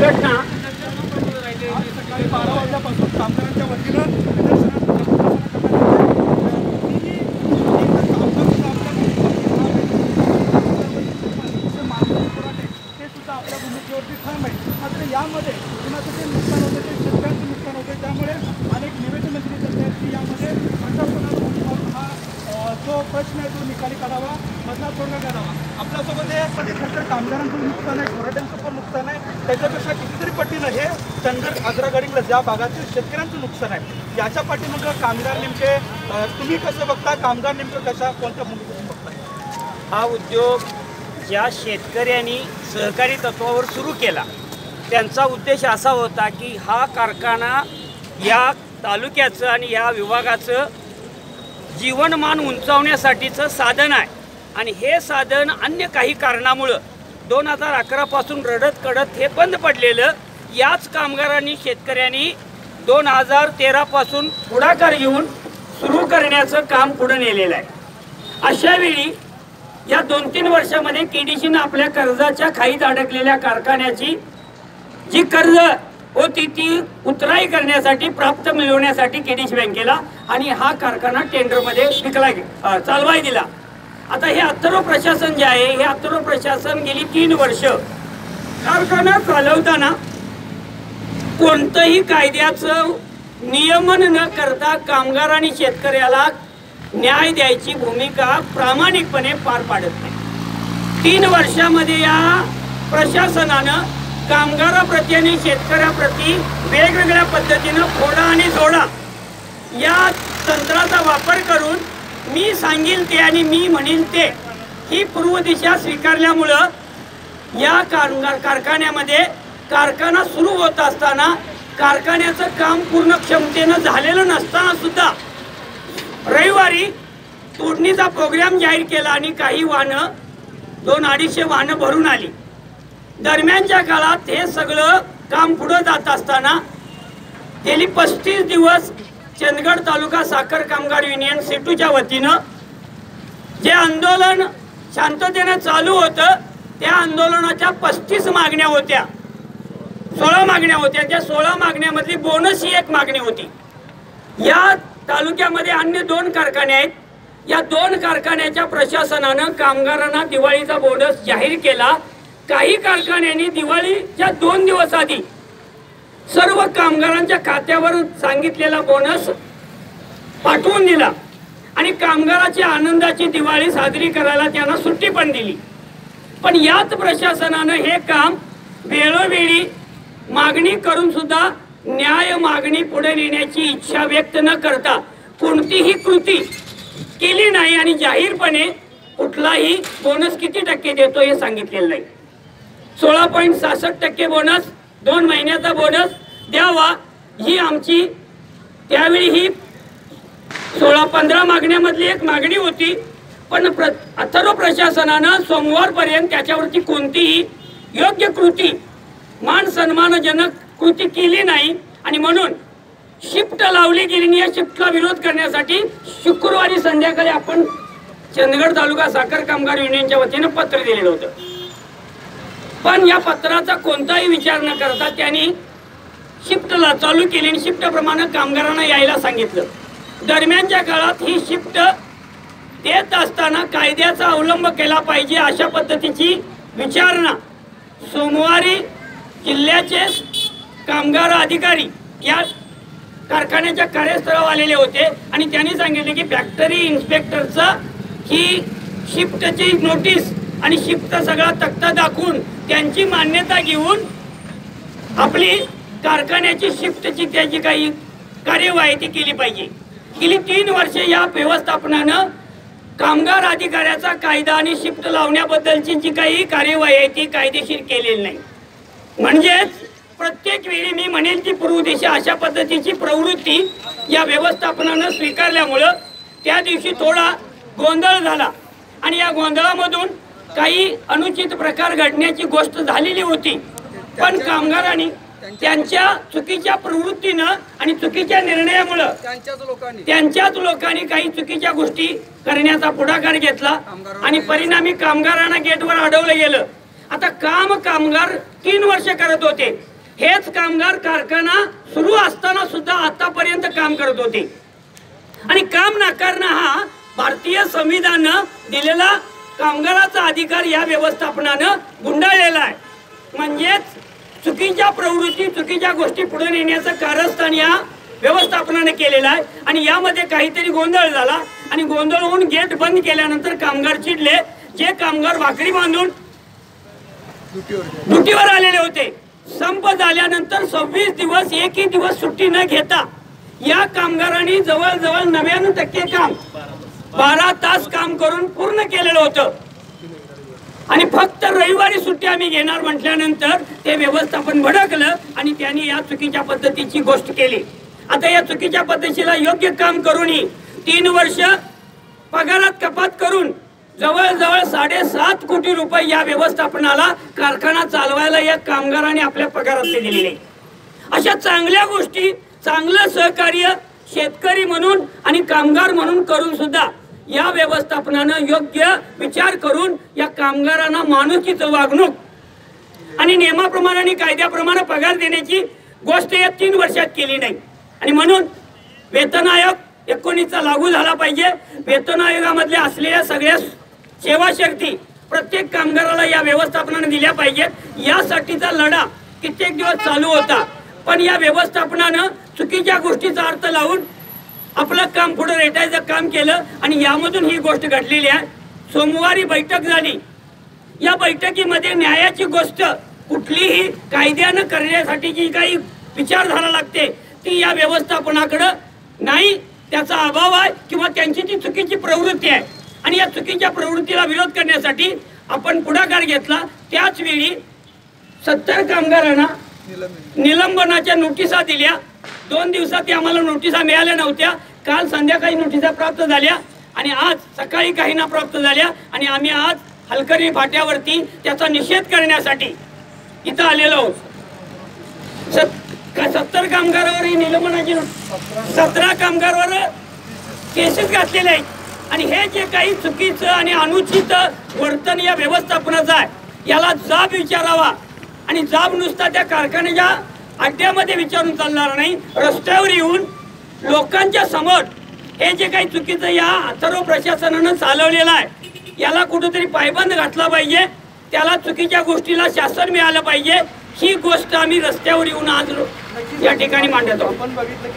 संघटना सकाळी 12 वाजल्यापासून कामगारांच्या वतीनं ते सुद्धा आपल्या भूमिकेवरती ठाम आहे. मात्र यामध्ये कुणाचं जे नुकसान होतं ते शेतकऱ्यांचं नुकसान होतं. त्यामुळे अनेक निवेदनं दिली जात आहेत की यामध्ये प्रशासनाला हा जो प्रश्न आहे तो निकाली काढावा, मधला तोडगा काढावा. आपल्यासोबत हे खरं कामगारांचं नुकसान आहे, घोराट्यांचं पण नुकसान आहे. त्याच्यापेक्षा कितीतरी पटीनं हे चंदगड आजरा गडिंग्लज ज्या भागातील शेतकऱ्यांचं नुकसान आहे. याच्या पाठीमागं कामगार नेमके तुम्ही कसं बघता, कामगार नेमकं कोणत्या भूमिकेतून बघताय? हा उद्योग ज्या शेतकऱ्यांनी सहकारी तत्वावर सुरू केला त्यांचा उद्देश असा होता की हा कारखाना या तालुक्याचं आणि या विभागाचं जीवनमान उंचावण्यासाठीचं साधन आहे. आणि हे साधन अन्य काही कारणामुळं 2011 पासून रडत कडत हे बंद पडलेलं. याच कामगारांनी शेतकऱ्यांनी 2013 पासून पुढाकार घेऊन सुरू करण्याचं काम पुढे नेलेलं आहे. अशावेळी या 2-3 वर्षामध्ये केडीसीनं आपल्या कर्जाच्या खाईत अडकलेल्या कारखान्याची जी कर्ज होती ती उतराई करण्यासाठी प्राप्त मिळवण्यासाठी केडीसी बँकेला आणि हा कारखाना टेंडरमध्ये विकला चालवाय दिला. आता हे अथर्व प्रशासन जे आहे हे अथर्व प्रशासन गेली 3 वर्ष कारखाना चालवताना कोणतंही कायद्याचं नियमन न करता कामगार आणि शेतकऱ्याला न्याय द्यायची भूमिका प्रामाणिकपणे पार पाडत नाही. 3 वर्षामध्ये या प्रशासनानं कामगाराप्रती आणि शेतकऱ्याप्रती वेगवेगळ्या पद्धतीनं फोडा आणि जोडा या तंत्राचा वापर करून मी सांगेल ते आणि मी म्हणेल ते ही पूर्व दिशा स्वीकारल्यामुळं या कारखान्यामध्ये कारखाना सुरू होत असताना कारखान्याचं काम पूर्ण क्षमतेनं झालेलं नसताना सुद्धा रविवारी तोडणीचा प्रोग्राम जाहीर केला आणि काही वाहनं 200-250 वाहनं भरून आली. दरम्यानच्या काळात हे सगळं काम पुढे जात असताना गेली 35 दिवस चंदगड तालुका साखर कामगार युनियन सेटूच्या वतीनं जे आंदोलन शांततेने चालू होतं त्या आंदोलनाच्या 35 मागण्या होत्या, 16 मागण्या होत्या. त्या 16 मागण्यामधली बोनस ही एक मागणी होती. या तालुक्यामध्ये अन्य 2 कारखाने आहेत. या 2 कारखान्याच्या प्रशासनानं कामगारांना दिवाळीचा बोनस जाहीर केला. काही कारखान्यांनी दिवाळीच्या 2 दिवस आधी सर्व कामगारांच्या खात्यावर सांगितलेला बोनस पाठवून दिला आणि कामगाराची आनंदाची दिवाळी साजरी करायला त्यांना सुट्टी पण दिली. पण याच प्रशासनानं हे काम वेळोवेळी मागणी करून सुद्धा न्याय मागणी पुढे नेण्याची इच्छा व्यक्त न करता कोणतीही कृती केली नाही आणि जाहीरपणे कुठलाही बोनस किती टक्के देतो हे सांगितलेलं नाही. 16.66% बोनस 2 महिन्याचा बोनस द्यावा ही आमची त्यावेळी ही 16-15 मागण्यामधली एक मागणी होती. पण अथर्व प्रशासनानं सोमवारपर्यंत त्याच्यावरती कोणतीही योग्य कृती मान सन्मानजनक कृती केली नाही आणि म्हणून शिफ्ट लावली गेली. आणि या शिफ्टला विरोध करण्यासाठी शुक्रवारी संध्याकाळी आपण चंदगड तालुका साखर कामगार युनियनच्या वतीनं पत्र दिलेलं होतं. पण या पत्राचा कोणताही विचार न करता त्यांनी शिफ्टला चालू केली आणि शिफ्ट प्रमाणे कामगारांना यायला सांगितलं. दरम्यानच्या काळात ही शिफ्ट देत असताना कायद्याचा अवलंब केला पाहिजे अशा पद्धतीची विचारणा सोमवारी जिल्ह्याचे कामगार अधिकारी या कारखान्याच्या कार्यस्थळावर आलेले होते आणि त्यांनी सांगितले की फॅक्टरी इन्स्पेक्टरचा ही शिफ्टची नोटीस आणि शिफ्ट सगळा तक्ता दाखवून त्यांची मान्यता घेऊन आपली कारखान्याची शिफ्टची त्याची काही कार्यवाही ती केली पाहिजे. गेली 3 वर्षे या व्यवस्थापनानं कामगार अधिकाऱ्याचा कायदा आणि शिफ्ट लावण्याबद्दलची जी काही कार्यवाही आहे ती कायदेशीर केलेली नाही. म्हणजेच प्रत्येक वेळी मी म्हणेल की पूर्व दिशा अशा पद्धतीची प्रवृत्ती या व्यवस्थापनानं स्वीकारल्यामुळं त्या दिवशी थोडा गोंधळ झाला आणि या गोंधळामधून काही अनुचित प्रकार घडण्याची गोष्ट झालेली होती. पण कामगारांनी त्यांच्या चुकीच्या प्रवृत्तीनं आणि चुकीच्या निर्णयामुळं त्यांच्याच लोकांनी काही चुकीच्या गोष्टी करण्याचा पुढाकार घेतला आणि परिणामी कामगारांना गेटवर अडवलं गेलं. आता कामगार 3 वर्ष करत होते. हेच कामगार कारखाना सुरू असताना सुद्धा आतापर्यंत काम करत होते आणि काम नाकारणं हा भारतीय संविधानानं दिलेला कामगाराचा अधिकार या व्यवस्थापनानं गुंडाळलेला आहे. म्हणजेच चुकीच्या प्रवृत्ती चुकीच्या गोष्टी पुढे नेण्याचं कारस्थान या व्यवस्थापनाने केलेलं आहे आणि यामध्ये काहीतरी गोंधळ झाला आणि गोंधळ होऊन गेट बंद केल्यानंतर कामगार चिडले. जे कामगार भाकरी बांधून ड्युटीवर आलेले होते, संप झाल्यानंतर 26 दिवस एकही दिवस सुट्टी न घेता या कामगारांनी जवळजवळ 99% काम 12 तास काम करून पूर्ण केलेलं होतं आणि फक्त रविवारी सुट्टी आम्ही घेणार म्हटल्यानंतर ते व्यवस्थापन भडकलं आणि त्यांनी या चुकीच्या पद्धतीची गोष्ट केली. आता या चुकीच्या पद्धतीला योग्य काम करूनही 3 वर्ष पगारात कपात करून जवळजवळ 7.5 कोटी रुपये या व्यवस्थापनाला कारखाना चालवायला या कामगारांनी आपल्या पगारातले दिलेले. अशा चांगल्या गोष्टी चांगलं सहकार्य शेतकरी म्हणून आणि कामगार म्हणून करून सुद्धा या व्यवस्थापनानं योग्य विचार करून या कामगारांना माणुसकीचं वागणूक आणि नियमाप्रमाणे आणि कायद्याप्रमाणे पगार देण्याची गोष्ट या 3 वर्षात केली नाही आणि म्हणून वेतन आयोग 19चा लागू झाला पाहिजे. वेतन आयोगामधल्या असलेल्या सगळ्या सेवा शर्ती प्रत्येक कामगाराला या व्यवस्थापनाने दिल्या पाहिजेत. यासाठीचा लढा कित्येक दिवस चालू होता पण या व्यवस्थापनानं चुकीच्या गोष्टीचा अर्थ लावून आपलं काम पुढे रेटायचं काम केलं आणि यामधून ही गोष्ट घडलेली आहे. सोमवारी बैठक झाली. या बैठकीमध्ये न्यायाची गोष्ट कुठलीही कायद्यानं करण्यासाठी जी काही विचारधारा लागते ती या व्यवस्थापनाकडे नाही, त्याचा अभाव आहे किंवा त्यांची ती चुकीची प्रवृत्ती आहे आणि या चुकीच्या प्रवृत्तीला विरोध करण्यासाठी आपण पुढाकार घेतला. त्याच वेळी 70 कामगारांना निलंबनाच्या नोटिसा दिल्या. 2 दिवसात आम्हाला नोटिसा मिळाल्या नव्हत्या. काल संध्याकाळी नोटिसा प्राप्त झाल्या आणि आज सकाळी काहींना प्राप्त झाल्या आणि आम्ही आज हलकर्णी फाट्यावरती त्याचा निषेध करण्यासाठी इथं आलेलो आहोत. 70 कामगारावर निलंबनाची 17 कामगारावर केसेस घातलेले आहेत आणि हे जे काही चुकीचं आणि अनुचित वर्तन या व्यवस्थापनाचं आहे याला जाब विचारावा आणि जाब नुसता त्या कारखान्याच्या अड्ड्यामध्ये विचारून चालणार नाही. रस्त्यावर येऊन लोकांच्या समोर हे जे काही चुकीचं या अथर्व प्रशासनानं चालवलेलं आहे याला कुठेतरी पायबंद घातला पाहिजे. त्याला चुकीच्या गोष्टीला शासन मिळालं पाहिजे. ही गोष्ट आम्ही रस्त्यावर येऊन आज या ठिकाणी मांडतो. आपण बघितलं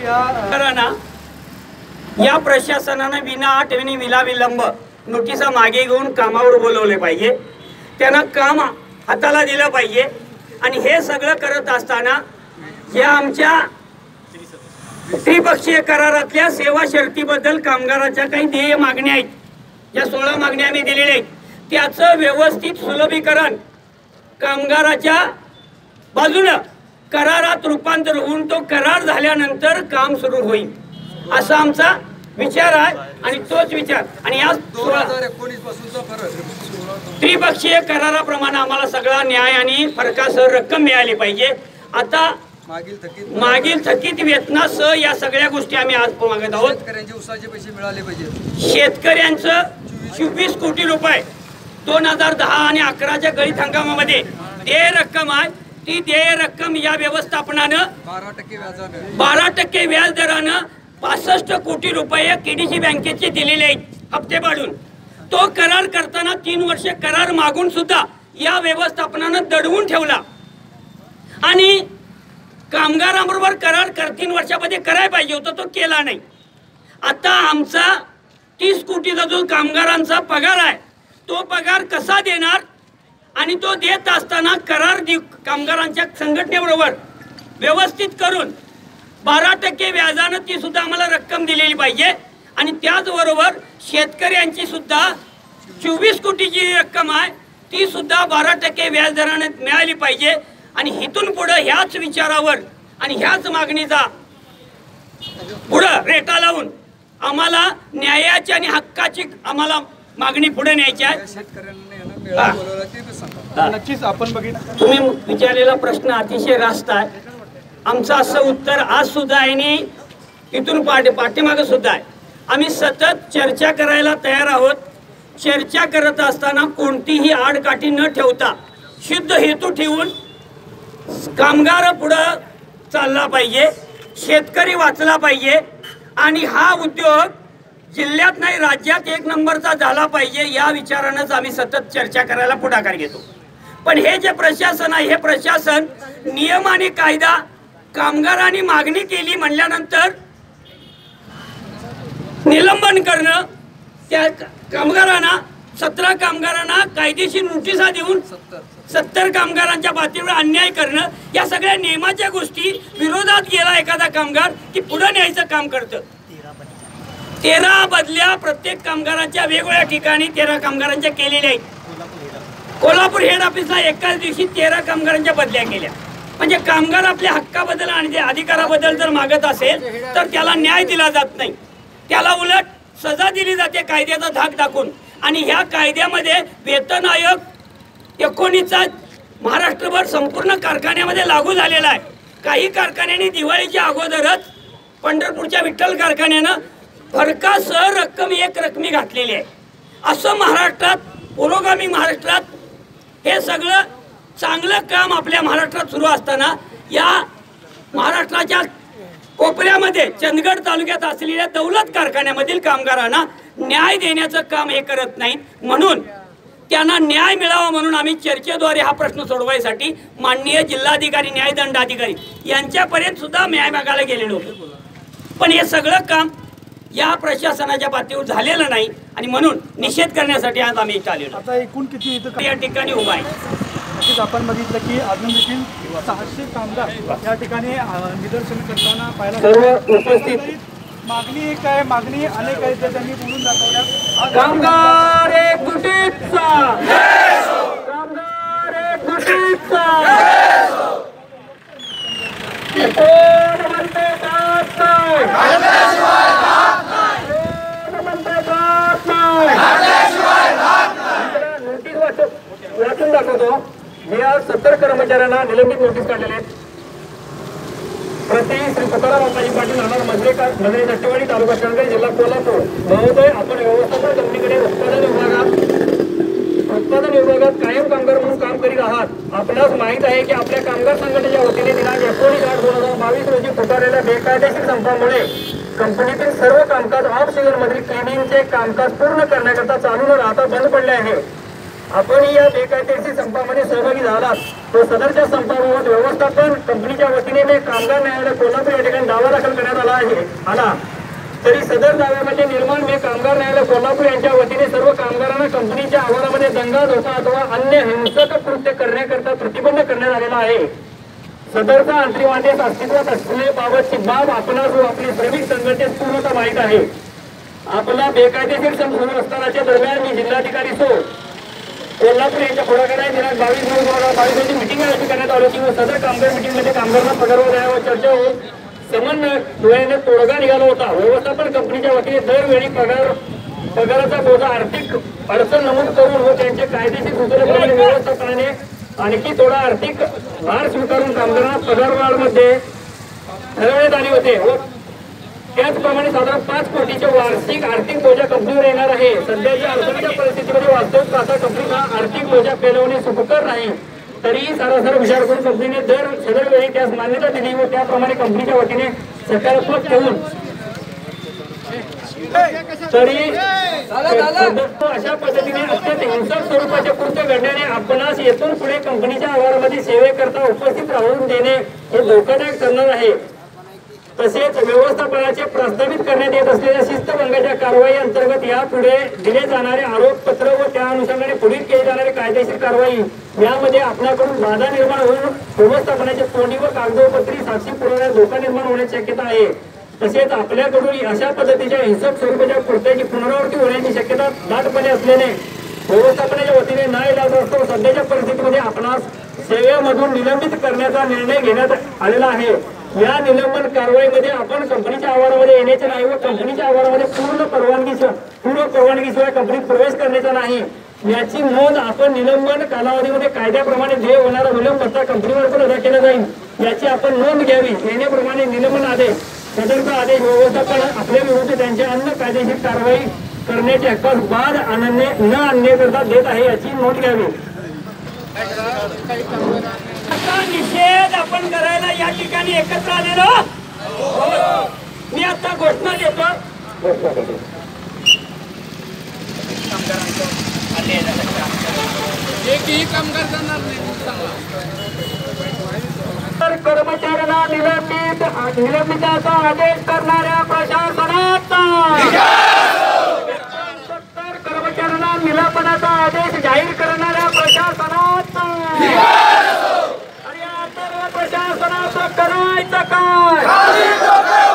की या प्रशासनानं विनाअट आणि विनाविलंब नोटिसा मागे घेऊन कामावर बोलवले पाहिजे. त्यांना काम हाताला दिलं पाहिजे आणि हे सगळं करत असताना या आमच्या त्रिपक्षीय करारातल्या सेवा शर्तीबद्दल कामगाराच्या काही ध्येय मागण्या आहेत. या 16 मागण्या आम्ही दिलेल्या आहेत त्याचं व्यवस्थित सुलभीकरण कामगाराच्या बाजूनं करारात रूपांतर होऊन तो करार झाल्यानंतर काम सुरू होईल असा आमचा विचार आहे आणि तोच विचार आणि या 2019 पासूनचा फरक त्रिपक्षीय कराराप्रमाणे आम्हाला सगळा न्याय आणि फरकासह रक्कम मिळाली पाहिजे. आता मागील थकीत वेतनासह या सगळ्या गोष्टी आम्ही आज मागत आहोत. शेतकऱ्यांचे उसाचे पैसे मिळाले पाहिजे. शेतकऱ्यांचं 24 कोटी रुपये 2010 आणि 11च्या गळीत हंगामामध्ये देय रक्कम आहे. ती देय रक्कम या व्यवस्थापनानं 12% व्याज दरानं 65 कोटी रुपये केडीसी बँकेचे दिलेले आहेत हप्ते पाडून. तो करार करताना 3 वर्ष करार मागून सुद्धा या व्यवस्थापनानं दडवून ठेवला आणि कामगारांबरोबर करार 3 वर्षामध्ये करायला पाहिजे होता तो केला नाही. आता आमचा 30 कोटीचा जो कामगारांचा पगार आहे तो पगार कसा देणार आणि तो देत असताना करार कामगारांच्या संघटनेबरोबर व्यवस्थित करून 12% व्याजानं ती सुद्धा आम्हाला रक्कम दिलेली पाहिजे आणि त्याचबरोबर शेतकऱ्यांची सुद्धा 24 कोटीची रक्कम आहे ती सुद्धा 12% व्याज दराने मिळाली पाहिजे आणि इथून पुढे ह्याच विचारावर आणि ह्याच मागणीचा पुढे रेटा लावून आम्हाला न्यायाची आणि हक्काची आम्हाला मागणी पुढे न्यायची आहे. नक्कीच आपण बघितलं तुम्ही विचारलेला प्रश्न अतिशय रास्त आहे. आमचं असं उत्तर आज सुद्धा आहे आणि इथून पाठीमागे सुद्धा आहे. आम्ही सतत चर्चा करायला तयार आहोत. चर्चा करत असताना कोणतीही आडकाठी न ठेवता शुद्ध हेतू ठेवून कामगार पुढं चालला पाहिजे, शेतकरी वाचला पाहिजे आणि हा उद्योग जिल्ह्यात नाही राज्यात एक नंबरचा झाला पाहिजे या विचारानंच आम्ही सतत चर्चा करायला पुढाकार घेतो। पण हे जे प्रशासन आहे हे प्रशासन नियम आणि कायदा कामगारांनी मागणी केली म्हणल्यानंतर निलंबन करणं, त्या कामगारांना 17 कामगारांना कायदेशीर नोटिसा देऊन 70 कामगारांच्या बाबतीवर अन्याय करणं, या सगळ्या नियमाच्या गोष्टी विरोधात गेला एखादा कामगार की पुढे न्यायचं काम करतं। 13 बदल्या प्रत्येक कामगारांच्या वेगवेगळ्या ठिकाणी 13 कामगारांच्या केलेल्या आहेत। कोल्हापूर हेड ऑफिसला एकाच दिवशी 13 कामगारांच्या बदल्या केल्या। म्हणजे कामगार आपल्या हक्काबद्दल आणि अधिकाराबद्दल जर मागत असेल तर त्याला न्याय दिला जात नाही, त्याला उलट सजा दिली जाते कायद्याचा धाक टाकून। आणि ह्या कायद्यामध्ये वेतन आयोग 19चा महाराष्ट्रभर संपूर्ण कारखान्यामध्ये लागू झालेला आहे। काही कारखान्यांनी दिवाळीच्या अगोदरच पंढरपूरच्या विठ्ठल कारखान्यानं फरकासह रक्कम एक रकमी घातलेली आहे। असं महाराष्ट्रात, पुरोगामी महाराष्ट्रात हे सगळं चांगलं काम आपल्या महाराष्ट्रात सुरू असताना या महाराष्ट्राच्या कोपऱ्यामध्ये चंदगड तालुक्यात असलेल्या दौलत कारखान्यामधील कामगारांना न्याय देण्याचं काम हे करत नाहीत। म्हणून त्यांना न्याय मिळावा म्हणून आम्ही चर्चेद्वारे हा प्रश्न सोडवायसाठी माननीय जिल्हाधिकारी, न्यायदंडाधिकारी यांच्यापर्यंत सुद्धा न्याय मागायला गेलेलो होतो। पण हे सगळं काम या प्रशासनाच्या पातळीवर झालेलं नाही आणि म्हणून निषेध करण्यासाठी आज आम्ही इथं आलेलो। आता एकूण किती इथं या ठिकाणी उभा आहे? नक्कीच आपण बघितलं की अजून देखील 600 कामगार या ठिकाणी निदर्शन करताना पाहायला सर्व उपस्थित मागणी एक आहे, मागणी अनेक आहेत त्या त्यांनी बोलून दाखवल्या। कामगार एकजुटीचा, कामगार एकजुटीचा, कोण म्हणते जात नाही, कोण म्हणते जात नाही। नोटीस वाचून दाखवतो। हे आज 70 कर्मचाऱ्यांना निलंबित नोटीस काढलेले आहेत। प्रति श्री तुकाराम अप्पाजी पाटील राहणार मजरे दट्टेवाडी तालुका चंदगड जिल्हा कोल्हापूर महोदय, आपण व्यवस्थापन कंपनीकडे उत्पादन विभागात कायम कामगार म्हणून काम करीत आहात। आपणास माहित आहे की आपल्या कामगार संघटनेच्या वतीने दिनांक 19/8/2022 रोजी पुकारलेल्या बेकायदेशीर संपामुळे कंपनीतील सर्व कामकाज ऑफ सीझन मधील क्लिनिंगचे कामकाज पूर्ण करण्याकरता चालू न राहता बंद पडले आहे। आपण या बेकायदेशीर संपामध्ये सहभागी झालात तो सदरच्या संपाबाबत व्यवस्थापन कंपनीच्या वतीने कामगार न्यायालय कोल्हापूर या ठिकाणी दावा दाखल करण्यात आला तरी सदर दाव्यामध्ये निर्माण मे कामगार न्यायालय कोल्हापूर यांच्या वतीने सर्व कामगारांना कंपनीच्या आवारामध्ये दंगा, धोका अथवा अन्य हिंसक कृत्य करण्याकरता प्रतिबंध करण्यात आलेला आहे। सदरचा अंतरिमादेश अस्तित्वात असलेल्याबाबतची बाब आपणास व आपली श्रमिक संघटनेस पूर्णतः माहीत आहे। आपला बेकायदेशीर संप सुरू असतानाच्या दरम्यान मी जिल्हाधिकारी कोल्हापूर यांच्या पुढाकाराने दिनांक 22/9/2022 रोजी मिटिंग आयोजित करण्यात आली होती व सदर कामगार मिटिंगमध्ये कामगारांना पगार व द्यावा चर्चा होऊन समन्वयाने तोडगा निघाला होता। व्यवस्थापन कंपनीच्या वतीने दरवेळी पगाराचा बोजा आर्थिक अडचण नमूद करून व त्यांचे कायदेशीर सूचनेप्रमाणे व्यवस्थापनाने आणखी थोडा आर्थिक भार स्वीकारून कामगारांना पगारवाढमध्ये ठरवण्यात आले होते व त्याचप्रमाणे साधारण 5 कोटीचे वार्षिक आर्थिक बोजा कंपनीवर येणार आहे। सध्याच्या अडचणीच्या परिस्थितीमध्ये वास्तविक पाहता कंपनीचा आर्थिक बोजा पेलवणे सुखकर नाही, तरीही सारासार विचार करून कंपनीने सदर वेळी त्यास मान्यता दिली व त्याप्रमाणे कंपनीच्या वतीने सकारात्मक ठेवून तरी अशा पद्धतीने अत्यंत हिंसक स्वरूपाचे कृत्य घडल्याने आपणास येथून पुढे कंपनीच्या आवारामध्ये सेवेकरता उपस्थित राहून देणे हे धोकादायक ठरणार आहे। तसेच व्यवस्थापनाचे प्रस्तावित करण्यात येत असलेल्या शिस्तभंगाच्या कारवाई अंतर्गत यापुढे दिले जाणारे आरोपपत्र व त्या अनुषंगाने पुढील केली जाणारी कायदेशीर कारवाई यामध्ये आपल्याकडून बाधा निर्माण होऊन व्यवस्थापनाचे तोंडी व कागदोपत्री साक्षी पुराव्यास धोका निर्माण होण्याची शक्यता आहे। तसेच आपल्याकडून अशा पद्धतीच्या हिंसक स्वरूपाच्या कृत्याची पुनरावृत्ती होण्याची शक्यता दाटपणे असल्याने व्यवस्थापनाच्या वतीने नाईलाज असतो सध्याच्या परिस्थितीमध्ये आपणास सेवेमधून निलंबित करण्याचा निर्णय घेण्यात आलेला आहे। या निलंबन कारवाईमध्ये आपण कंपनीच्या आवारामध्ये येण्याचे नाही व कंपनीच्या आवारामध्ये पूर्ण परवानगीशिवाय कंपनीत प्रवेश करण्याचा नाही याची नोंद आपण निलंबन कालावधीमध्ये कायद्याप्रमाणे जे होणारा विलंब भत्ता कंपनीवर पण अदा केला जाईल याची आपण नोंद घ्यावी। येण्याप्रमाणे निलंबन आदेश सदरचा आदेश व्यवस्थापन आपल्या विरुद्ध त्यांच्या अन्य कायदेशीर कारवाई करण्याच्या हक्कास बाद न आणण्याकरता देत आहे याची नोंद घ्यावी। आता निषेध आपण करायला या ठिकाणी एकत्र आलेलो. मी आता घोषणा देतो. एकही कामगार जाणार नाही. कर्मचाऱ्यांना निलंबिताचा आदेश करणाऱ्या प्रशासनाचा, कर्मचाऱ्यांना निलंबनाचा आदेश जाहीर करणाऱ्या प्रशासनाचा, आणि आता प्रशासनाचं करायचं काय?